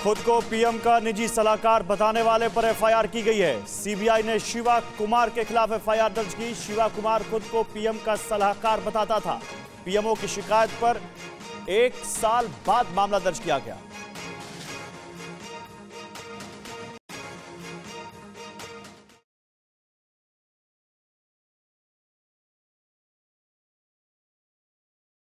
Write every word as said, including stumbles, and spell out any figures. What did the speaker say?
खुद को पीएम का निजी सलाहकार बताने वाले पर एफआईआर की गई है। सीबीआई ने शिवा कुमार के खिलाफ एफआईआर दर्ज की। शिवा कुमार खुद को पीएम का सलाहकार बताता था। पीएमओ की शिकायत पर एक साल बाद मामला दर्ज किया गया।